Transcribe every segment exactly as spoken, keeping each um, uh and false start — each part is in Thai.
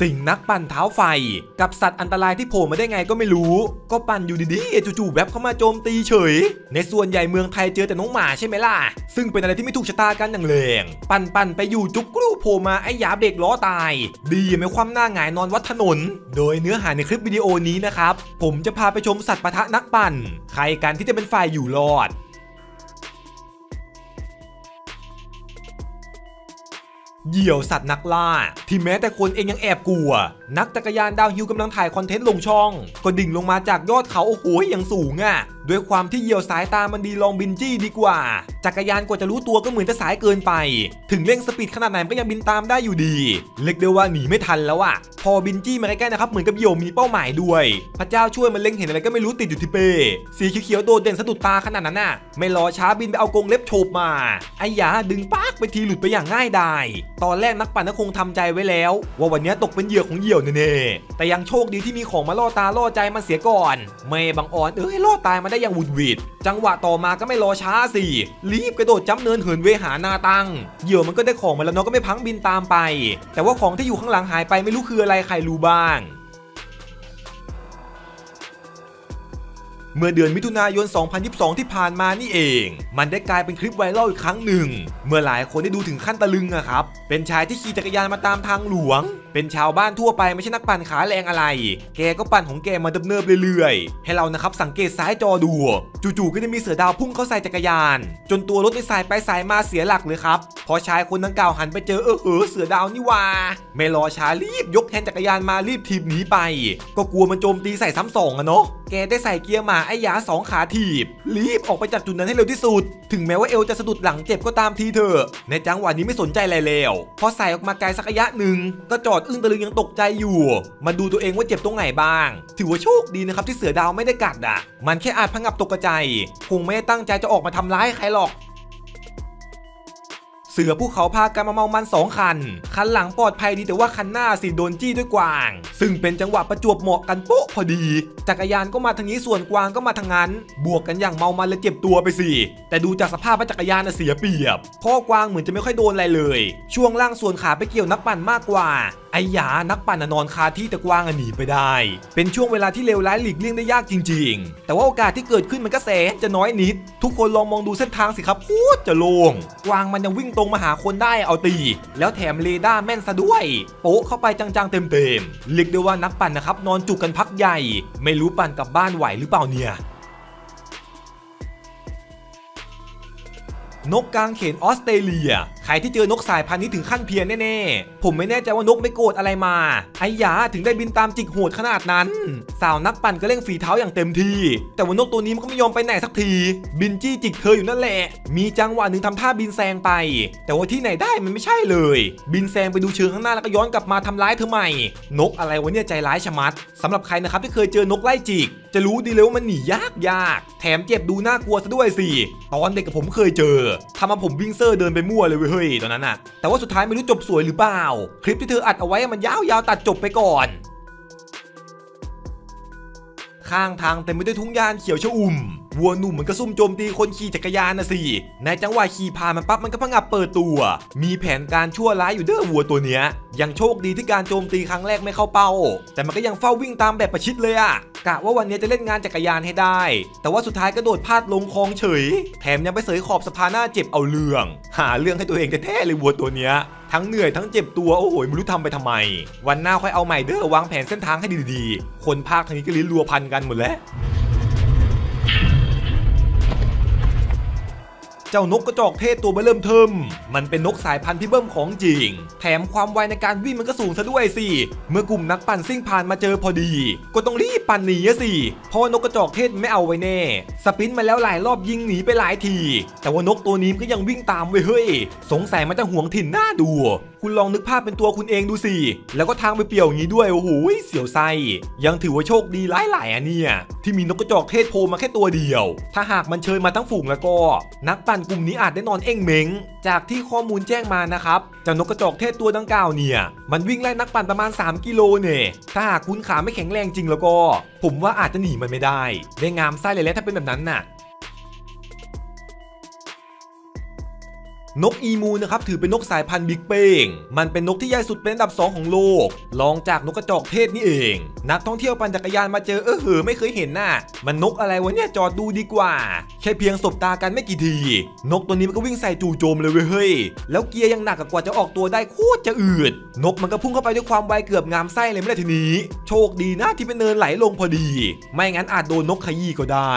สิ่งนักปั่นเท้าไฟกับสัตว์อันตรายที่โผล่มาได้ไงก็ไม่รู้ก็ปั่นอยู่ดีๆจู่ๆแวบเข้ามาโจมตีเฉยในส่วนใหญ่เมืองไทยเจอแต่น้องหมาใช่ไหมล่ะซึ่งเป็นอะไรที่ไม่ถูกชะตากันอย่างแรงปั่นๆไปอยู่จุกกรูโผล่มาไอ้หยาเบรกล้อตายดีไม่คว่ำหน้าหงายนอนวัดถนนโดยเนื้อหาในคลิปวิดีโอนี้นะครับผมจะพาไปชมสัตว์ปะทะนักปั่นใครกันที่จะเป็นฝ่ายอยู่รอดเหยี่ยวสัตว์นักล่าที่แม้แต่คนเองยังแอบกลัวนักจักรยานดาวฮิลกำลังถ่ายคอนเทนต์ลงช่องก็ดิ่งลงมาจากยอดเขาโอ้โหอย่างสูงอ่ะด้วยความที่เหยี่ยวสายตามันดีลองบินจี้ดีกว่าจักรยานกว่าจะรู้ตัวก็เหมือนจะสายเกินไปถึงเร่งสปีดขนาดไหนก็ยังบินตามได้อยู่ดีเรียกได้ว่าหนีไม่ทันแล้วอ่ะพอบินจี้มาใกล้ๆนะครับเหมือนกับเหยี่ยวมีเป้าหมายด้วยพระเจ้าช่วยมันเล็งเห็นอะไรก็ไม่รู้ติดอยู่ที่เป้สีเขียวๆโดดเด่นสะดุดตาขนาดนั้นน่ะไม่รอช้าบินไปเอากรงเล็บโฉบมาไอ้หยาดึงปากไปทีหลุดไปอย่างง่ายดายตอนแรกนักปั่นก็คงทำใจไว้แล้วว่าวันนี้ตกเป็นเหยื่อของเหยี่ยวแน่ๆแต่ยังโชคดีที่มีของมาล่อตาล่อใจมันเสียก่อนไม่บังอ่อนเอ้ยล่อตายมาได้อย่างวุดวิดจังหวะต่อมาก็ไม่รอช้าสิรีบกระโดดจ้ำเนินเหินเวหาหน้าตั้งเหยี่ยวมันก็ได้ของมาแล้วเนาะก็ไม่พังบินตามไปแต่ว่าของที่อยู่ข้างหลังหายไปไม่รู้คืออะไรใครรู้บ้างเมื่อเดือนมิถุนายน สองพันยี่สิบสอง ที่ผ่านมานี่เองมันได้กลายเป็นคลิปไวรัลอีกครั้งหนึ่งเมื่อหลายคนได้ดูถึงขั้นตะลึงอะครับเป็นชายที่ขี่จักรยานมาตามทางหลวงเป็นชาวบ้านทั่วไปไม่ใช่นักปั่นขาแรงอะไรแกก็ปั่นของแกมาเนิบๆเรื่อยๆให้เรานะครับสังเกตซ้ายจอดูจู่ๆก็จะมีเสือดาวพุ่งเข้าใส่จักรยานจนตัวรถในสายไปสายมาเสียหลักเลยครับพอชายคนดังกล่าวหันไปเจอเออเออเสือดาวนี่ว่าไม่รอช้ารีบยกแฮนด์จักรยานมารีบถีบหนีไปก็กลัวมันโจมตีใส่ซ้ำสองอะเนาะแกได้ใส่เกียร์มาไอ้หยาสองขาถีบรีบออกไปจากจุดนั้นให้เร็วที่สุดถึงแม้ว่าเอวจะสะดุดหลังเจ็บก็ตามทีเถอะในจังหวะนี้ไม่สนใจอะไรแล้วพอใส่ออกมาไกลสักระยะหนึ่งก็จอดอึ้งตะลึงยังตกใจอยู่มาดูตัวเองว่าเจ็บตรงไหนบ้างถือว่าโชคดีนะครับที่เสือดาวไม่ได้กัดอ่ะมันแค่อาจพังงับตกใจคงไม่ได้ตั้งใจจะออกมาทำร้ายใครหรอกเสือภูเขาพากันมาเมามันสองคันคันหลังปลอดภัยดีแต่ว่าคันหน้าสิโดนจี้ด้วยกวางซึ่งเป็นจังหวะประจวบเหมาะกันโป๊ะพอดีจักรยานก็มาทางนี้ส่วนกวางก็มาทางนั้นบวกกันอย่างเมามันเลยเจ็บตัวไปสิแต่ดูจากสภาพจักรยานน่ะเสียเปรียบพ่อกวางเหมือนจะไม่ค่อยโดนอะไรเลยช่วงล่างส่วนขาไปเกี่ยวนักปั่นมากกว่าไอ้หยานักปั่นนอนคาที่แต่กวางหนีไปได้เป็นช่วงเวลาที่เลวร้ายหลีกเลี่ยงได้ยากจริงๆแต่ว่าโอกาสที่เกิดขึ้นมันก็แสนจะน้อยนิดทุกคนลองมองดูเส้นทางสิครับโคตรจะโล่งกวางมันยังวิ่งตรงมาหาคนได้เอาตีแล้วแถมเรดาร์แม่นซะด้วยโป๊ะเข้าไปจังๆเต็มๆเรียกได้ว่านักปั่นนะครับนอนจุกกันพักใหญ่ไม่รู้ปั่นกลับบ้านไหวหรือเปล่าเนี่ยนกกางเขนออสเตรเลียใครที่เจอนกสายพันธุ์นี้ถึงขั้นเพี้ยนแน่ๆผมไม่แน่ใจว่านกไม่โกรธอะไรมาไอ้หยาถึงได้บินตามจิกโหดขนาดนั้นสาวนักปั่นก็เร่งฝีเท้าอย่างเต็มที่แต่ว่านกตัวนี้มันก็ไม่ยอมไปไหนสักทีบินจี้จิกเธออยู่นั่นแหละมีจังหวะหนึ่งทำท่าบินแซงไปแต่ว่าที่ไหนได้มันไม่ใช่เลยบินแซงไปดูเชิงข้างหน้าแล้วก็ย้อนกลับมาทำร้ายเธอใหม่นกอะไรวะเนี่ยใจร้ายชะมัดสำหรับใครนะครับที่เคยเจอนกไล่จิกจะรู้ดีเลยว่ามันหนียากยากแถมเจ็บดูน่ากลัวซะด้วยสิตอนเด็กกับผมเคยเจอทำมาผมวิ่งเซอร์เดินไปมั่วเลยเฮ้ยตอนนั้นน่ะแต่ว่าสุดท้ายไม่รู้จบสวยหรือเปล่าคลิปที่เธออัดเอาไว้มันยาวๆตัดจบไปก่อนข้างทางเต็มไปด้วยทุ่งหญ้าเขียวชอุ่มวัวหนุ่มมันก็ซุ่มโจมตีคนขี่จักรยานนะสิในจังหวะขี่ผ่านมันปั๊บมันก็พังงับเปิดตัวมีแผนการชั่วร้ายอยู่เด้อวัวตัวเนี้ยยังโชคดีที่การโจมตีครั้งแรกไม่เข้าเป้าแต่มันก็ยังเฝ้าวิ่งตามแบบประชิดเลยอะกะว่าวันนี้จะเล่นงานจักรยานให้ได้แต่ว่าสุดท้ายก็โดดพลาดลงคลองเฉยแถมยังไปเสยขอบสะพานหน้าเจ็บเอาเรื่องหาเรื่องให้ตัวเองแท้ๆเลยวัวตัวเนี้ยทั้งเหนื่อยทั้งเจ็บตัวโอ้โหไม่รู้ทำไปทำไมวันหน้าค่อยเอาใหม่เด้อวางแผนเส้นทางให้ดีๆคนภาคทางนี้ก็ลิ้นรัวพันกันหมดแล้วเจ้านกกระจอกเทศตัวเบิ่มเทิมมันเป็นนกสายพันธุ์ที่เบิ่มของจริงแถมความไวในการวิ่งมันก็สูงซะด้วยสิเมื่อกลุ่มนักปั่นซิ่งผ่านมาเจอพอดีก็ต้องรีบปั่นหนีสิเพราะว่านกกระจอกเทศไม่เอาไว้แน่สปินมาแล้วหลายรอบยิงหนีไปหลายทีแต่ว่านกตัวนี้ก็ยังวิ่งตามไว้เฮ้ยสงสัยมันจะหวงถิ่นหน้าดูคุณลองนึกภาพเป็นตัวคุณเองดูสิแล้วก็ทางไปเปี่ยวอย่างนี้ด้วยโอ้โหเสียวไส้ยังถือว่าโชคดีหลายๆอันเนี่ยที่มีนกกระจอกเทศโผล่มาแค่ตัวเดียวถ้าหากมันเชิญมาทั้งฝูงแล้วก็นักปั่นกลุ่มนี้อาจได้นอนเอ้งเม้งจากที่ข้อมูลแจ้งมานะครับเจ้านกกระจอกเทศตัวดังกล่าวเนี่ยมันวิ่งไล่นักปั่นประมาณสามกิโลเนี่ยถ้าหากคุณขาไม่แข็งแรงจริงแล้วก็ผมว่าอาจจะหนีมันไม่ได้ได้งามไส้เลยแหละถ้าเป็นแบบนั้นน่ะนกอีมูนะครับถือเป็นนกสายพันธุ์บิ๊กเป้งมันเป็นนกที่ใหญ่สุดเป็นอันดับสองของโลกรองจากนกกระจอกเทศนี่เองนักท่องเที่ยวปั่นจักรยานมาเจอเออเหอไม่เคยเห็นน่ะมันนกอะไรวะเนี่ยจอดดูดีกว่าแค่เพียงสบตากันไม่กี่ทีนกตัวนี้มันก็วิ่งใส่จู่โจมเลยเว้ยเฮ้ยแล้วเกียร์ยังหนักกว่าจะออกตัวได้โคตรจะอืดนกมันก็พุ่งเข้าไปด้วยความไวเกือบงามไส้เลยไม่ได้ทีนี้โชคดีนะที่เป็นเนินไหลลงพอดีไม่งั้นอาจโดนนกขยี้ก็ได้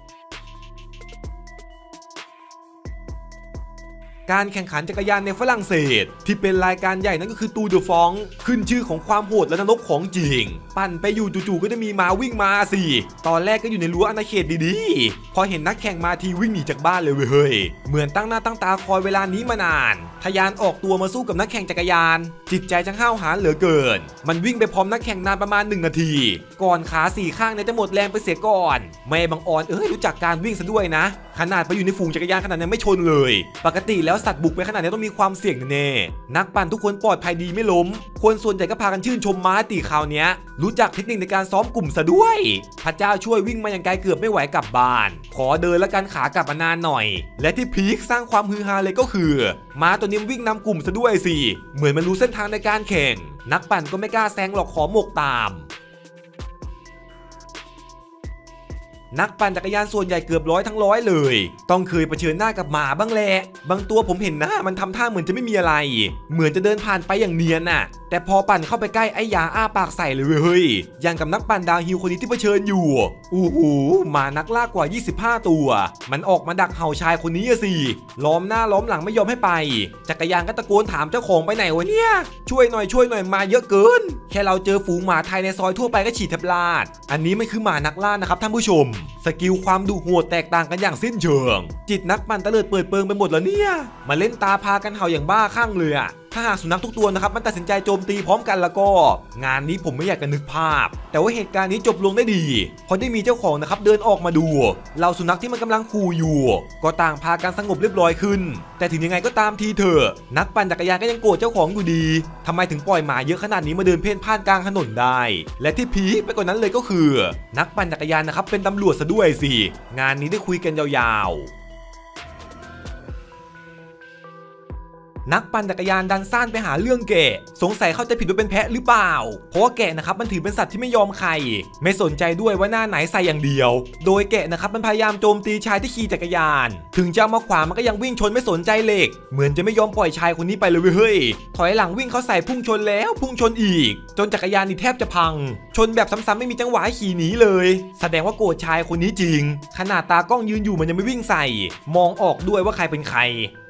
การแข่งขันจักรยานในฝรั่งเศสที่เป็นรายการใหญ่นั่นก็คือตูเดอฟองขึ้นชื่อของความโหดและนรกของจริงปั่นไปอยู่จู่ๆก็จะมีม้าวิ่งมาสิตอนแรกก็อยู่ในรั้วอาณาเขตดีๆพอเห็นนักแข่งมาทีวิ่งหนีจากบ้านเลยเว้ยเหมือนตั้งหน้าตั้งตาคอยเวลานี้มานานทะยานออกตัวมาสู้กับนักแข่งจักรยานจิตใจจังห้าวหาญเหลือเกินมันวิ่งไปพร้อมนักแข่งนานประมาณหนึ่งนาทีก่อนขาสี่ข้างเนี่ยจะหมดแรงไปเสียก่อนแม่บังออนเอ้ยรู้จักการวิ่งซะด้วยนะขนาดไปอยู่ในฝูงจักรยานขนาดนี้ไม่ชนเลยปกติแล้วสัตว์บุกไปขนาดนี้ต้องมีความเสี่ยงแน่ๆนักปั่นทุกคนปลอดภัยดีไม่ล้มคนส่วนใหญ่ก็พากันชื่นชมม้าตีคราวนี้รู้จักเทคนิคในการซ้อมกลุ่มซะด้วยพระเจ้าช่วยวิ่งมาอย่างไกลเกือบไม่ไหวกลับบ้านขอเดินและกันขากลับมานานหน่อยและที่พีคสร้างความฮือฮาเลยก็คือม้าตัวนี้วิ่งนำกลุ่มซะด้วยสิเหมือนมันรู้เส้นทางในการแข่งนักปั่นก็ไม่กล้าแซงหรอกขอหมกตามนักปั่นจักรยานส่วนใหญ่เกือบร้อยทั้งร้อยเลยต้องเคยเผชิญหน้ากับหมาบ้างแหละบางตัวผมเห็นหน้ามันทำท่าเหมือนจะไม่มีอะไรเหมือนจะเดินผ่านไปอย่างเนียนน่ะแต่พอปั่นเข้าไปใกล้ไอ้ยาอ้าปากใส่เลยเว้ยอย่างกับนักปั่นดาวฮิลคนนี้ที่เผชิญอยู่อู้หูหมานักล่ากว่ายี่สิบห้าตัวมันออกมาดักเห่าชายคนนี้สิล้อมหน้าล้อมหลังไม่ยอมให้ไปจักรยานก็ตะโกนถามเจ้าของไปไหนวะเนี่ยช่วยหน่อยช่วยหน่อยมาเยอะเกินแค่เราเจอฝูงหมาไทยในซอยทั่วไปก็ฉีดแทบลาดอันนี้มันคือหมานักล่านะครับท่านผู้ชมสกิลความดุโหดแตกต่างกันอย่างสิ้นเชิงจิตนักปั่นตะเลิดเปิดเปิงไปหมดแล้วเนี่ยมาเล่นตาพากันเห่าอย่างบ้าคลั่งเลยอะถ้าหากสุนัขทุกตัวนะครับมันตัดสินใจโจมตีพร้อมกันแล้วก็งานนี้ผมไม่อยากจะนึกภาพแต่ว่าเหตุการณ์นี้จบลงได้ดีเพราะได้มีเจ้าของนะครับเดินออกมาดูเราสุนัขที่มันกำลังขู่อยู่ก็ต่างพากันสงบเรียบร้อยขึ้นแต่ถึงยังไงก็ตามทีเถอะนักปั่นจักรยานก็ยังโกรธเจ้าของอยู่ดีทำไมถึงปล่อยหมาเยอะขนาดนี้มาเดินเพ่นพ่านกลางถนนได้และที่พีคไปกว่านั้นเลยก็คือนักปั่นจักรยานนะครับเป็นตำรวจซะด้วยสิงานนี้ได้คุยกันยาวๆนักปั่นจักรยานดันซ่านไปหาเรื่องแกะสงสัยเขาจะผิดว่าเป็นแพะหรือเปล่าเพราะว่าแกะนะครับมันถือเป็นสัตว์ที่ไม่ยอมใครไม่สนใจด้วยว่าหน้าไหนใส่อย่างเดียวโดยแกะนะครับมันพยายามโจมตีชายที่ขี่จักรยานถึงจะมาขวามันก็ยังวิ่งชนไม่สนใจเหล็กเหมือนจะไม่ยอมปล่อยชายคนนี้ไปเลยเฮ้ยถอยหลังวิ่งเขาใส่พุ่งชนแล้วพุ่งชนอีกจนจักรยานนี่แทบจะพังชนแบบซ้ำๆไม่มีจังหวะขี่หนีเลยแสดงว่าโกรธชายคนนี้จริงขนาดตากล้องยืนอยู่มันยังไม่วิ่งใส่มองออกด้วยว่าใครเป็นใคร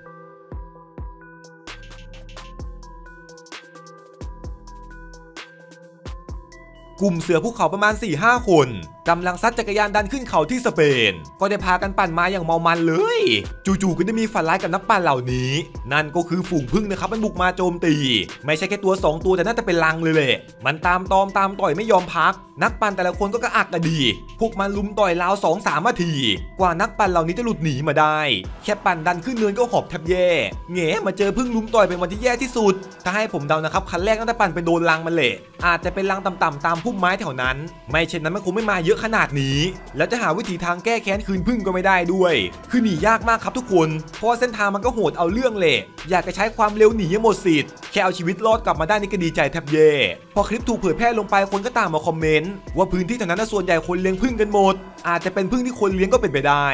กลุ่มเสือภูเขาประมาณ สี่ห้า คนกำลังซัดจักรยานดันขึ้นเขาที่สเปนก็ได้พากันปั่นมาอย่างเมามันเลยจู่ๆก็ได้มีฝันร้ายกับนักปั่นเหล่านี้นั่นก็คือฝูงผึ้งนะครับมันบุกมาโจมตีไม่ใช่แค่ตัวสองตัวแต่น่าจะเป็นลังเลยแหละมันตามตอมตามต่อยไม่ยอมพักนักปั่นแต่ละคนก็กระอักกระดีพวกมันลุมต่อยราว สองสาม นาทีกว่านักปั่นเหล่านี้จะหลุดหนีมาได้แค่ปั่นดันขึ้นเนินก็หอบแทบแย่แง่มาเจอผึ้งลุมต่อยเป็นวันที่แย่ที่สุดถ้าให้ผมเดานะครับคันแรกน่าจะปั่นไปโดนลังมันแหละอาจจะเป็นลังต่ำๆตามพุ่มไม้แถวนั้นไม่เช่นนั้นมันคงไม่มาเยอะขนาดนี้แล้วจะหาวิธีทางแก้แค้นคืนผึ้งก็ไม่ได้ด้วยคือหนียากมากครับทุกคนเพราะเส้นทางมันก็โหดเอาเรื่องแหละอยากจะใช้ความเร็วหนีให้หมดสิทธิ์แค่เอาชีวิตรอดกลับมาได้นี่ก็ดีใจแทบแย่พอคลิปถูกเผยแพร่ลงไปคนก็ตามมาคอมเมนต์ว่าพื้นที่แถวนั้นส่วนใหญ่คนเลี้ยงผึ้งกันหมดอาจจะเป็นผึ้งที่คนเลี้ยงก็เป็นไปได้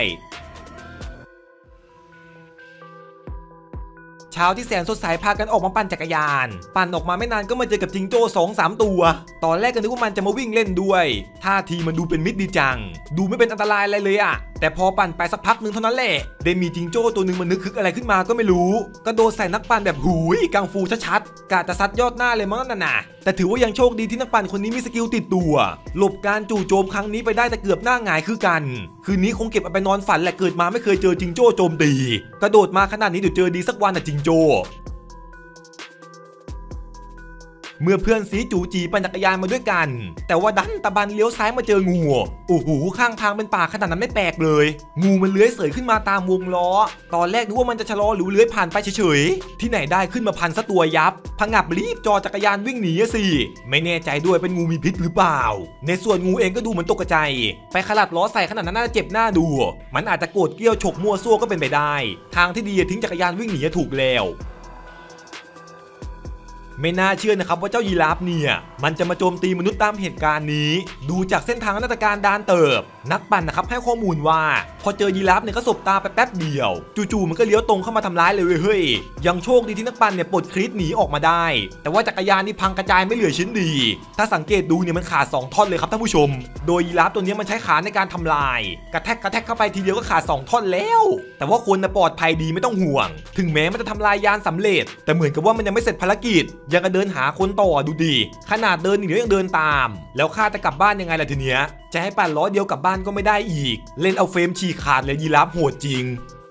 เช้าที่แสนสดใสพากันออกมาปั่นจักรยานปั่นออกมาไม่นานก็มาเจอกับจิงโจ้ สองสาม ตัวตอนแรกก็นึกว่ามันจะมาวิ่งเล่นด้วยท่าทีมันดูเป็นมิตรดีจังดูไม่เป็นอันตรายอะไรเลยอะแต่พอปั่นไปสักพักนึงเท่านั้นแหละได้มีจิงโจ้ตัวนึงมันนึกคึกอะไรขึ้นมาก็ไม่รู้กระโดดใส่นักปั่นแบบหูยกังฟูชัดๆกะจะซัดยอดหน้าเลยมั้งนั่นน่ะแต่ถือว่ายังโชคดีที่นักปั่นคนนี้มีสกิลติดตัวหลบการจู่โจมครั้งนี้ไปได้แต่เกือบหน้าหงายคือกันคืนนี้คงเก็บเอาไปนอนฝันแหละเกิดมาไม่เคยเจอจิงโจ้โจมตีกระโดดมาขนาดนี้เดี๋ยวเจอดีสักวันนะจิงโจ้เมื่อเพื่อนสีจูจีปั่นจักรยานมาด้วยกันแต่ว่าดันตะบันเลี้ยวซ้ายมาเจองูโอ้โหข้างทางเป็นป่าขนาดนั้นไม่แปลกเลยงูมันเลื้อยเสยขึ้นมาตามวงล้อตอนแรกนึกว่ามันจะชะลอหรือเลื้อยผ่านไปเฉยๆที่ไหนได้ขึ้นมาพันซะตัวยับผงับรีบจอจักรยานวิ่งหนีสิไม่แน่ใจด้วยเป็นงูมีพิษหรือเปล่าในส่วนงูเองก็ดูเหมือนตกใจไปขลัดล้อใส่ขนาดนั้นน่าจะเจ็บหน้าดูมันอาจจะโกรธเกรี้ยวฉกมั่วซั่วก็เป็นไปได้ทางที่ดีทิ้งจักรยานวิ่งหนีถูกแล้วไม่น่าเชื่อนะครับว่าเจ้ายีราฟเนี่ยมันจะมาโจมตีมนุษย์ตามเหตุการณ์นี้ดูจากเส้นทางนาฏการดานเติบนักปั่นนะครับให้ข้อมูลว่าพอเจอยีราฟเนี่ยก็สบตาไปแป๊บเดียวจู่ๆมันก็เลี้ยวตรงเข้ามาทำร้ายเลยเฮ้ยยังโชคดีที่นักปั่นเนี่ยปลดคลีตหนีออกมาได้แต่ว่าจักรยานนี่พังกระจายไม่เหลือชิ้นดีถ้าสังเกตดูเนี่ยมันขาดสองท่อนเลยครับท่านผู้ชมโดยยีราฟตัวนี้มันใช้ขาในการทำลายกระแทกกระแทกเข้าไปทีเดียวก็ขาดสองท่อนแล้วแต่ว่าคนน่ะปลอดภัยดีไม่ต้องห่วงถึงแม้มันจะทำลายยานสำเร็จแต่เหมือนกับว่ามันยังไม่เสร็จภารกิจยังจะเดินหาคนต่อดูดิขนาดเดินหนียังเดินตามแล้วข้าจะกลับบ้านยังไงล่ะทีเนี้ยจะให้ปั่นล้อเดียวกลับบ้านก็ไม่ได้อีกเล่นเอาเฟรมฉีกขาดเลยยีราฟโหดจริง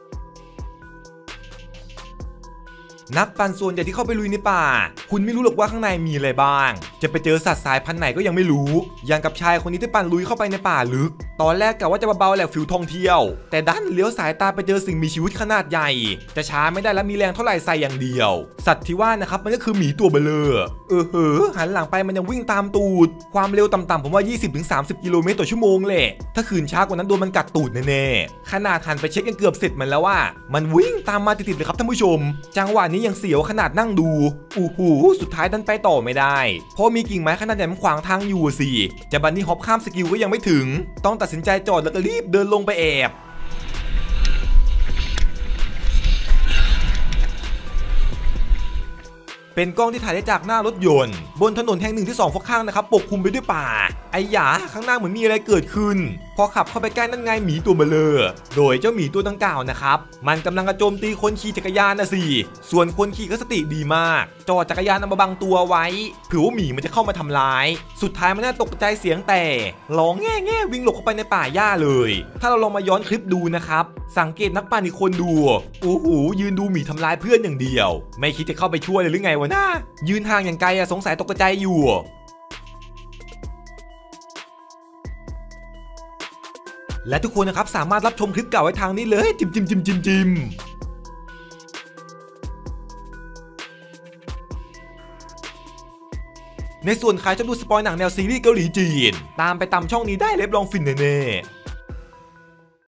นักปั่นส่วนใหญ่ที่เข้าไปลุยในป่าคุณไม่รู้หรอกว่าข้างในมีอะไรบ้างจะไปเจอสัตว์สายพันธุ์ไหนก็ยังไม่รู้อย่างกับชายคนนี้ที่ปั่นลุยเข้าไปในป่าลึกตอนแรกกะว่าจะเบาๆแหละฟิวท่องเที่ยวแต่ดันเลี้ยวสายตาไปเจอสิ่งมีชีวิตขนาดใหญ่จะช้าไม่ได้และมีแรงเท่าไหร่ใส่อย่างเดียวสัตว์ที่ว่านะครับมันก็คือหมีตัวเบลอเออเหอหันหลังไปมันยังวิ่งตามตูดความเร็วต่ำๆผมว่า ยี่สิบถึงสามสิบ กิโลเมตรต่อชั่วโมงแหละถ้าขืนช้ากว่านั้นโดนมันกัดตูดแน่ๆขนาดหันไปเช็คยังเกือบเสร็จมันแล้วว่ามันวิ่งตามมาติดๆเลยครับท่านผู้ชมจังหวะนี้ยังเสียวขนาดนั่งดูอู้หูสุดท้ายดันไปต่อไม่ได้เพราะมีกิ่งไม้ขนาดใหญ่มันขวางทางอยู่สิจะบันนี่ฮอปข้ามสกิลก็ยังไม่ถึงต้องตัดสินใจจอดแล้วก็รีบเดินลงไปแอบเป็นกล้องที่ถ่ายได้จากหน้ารถยนต์บนถนนแห่งหนึ่งที่สองฝั่งข้างนะครับปกคลุมไปด้วยป่าไอ้หยาข้างหน้าเหมือนมีอะไรเกิดขึ้นพอขับเข้าไปใกล้นั่นไงหมีตัวเบลอโดยเจ้าหมีตัวดังกล่าวนะครับมันกำลังกระโจมตีคนขี่จักรยานนะสิส่วนคนขี่ก็สติดีมากจอดจักรยานเอามาบังตัวไว้เผื่อว่าหมีมันจะเข้ามาทำร้ายสุดท้ายมันน่าตกใจเสียงแต่ร้องแง่แง่วิ่งหลบเข้าไปในป่าหญ้าเลยถ้าเราลองมาย้อนคลิปดูนะครับสังเกตนักปั่นอีกคนดูโอ้โหยืนดูหมีทำร้ายเพื่อนอย่างเดียวไม่คิดจะเข้าไปช่วยเลยหรือไงวะน่ายืนห่างอย่างไกลอะสงสัยตกใจอยู่และทุกคนนะครับสามารถรับชมคลิปเก่าไว้ทางนี้เลยจิมจิมจิมจิมจิมในส่วนใครชอบดูสปอยหนังแนวซีรีส์เกาหลีจีนตามไปตามช่องนี้ได้เล็บลองฟินแน่ๆ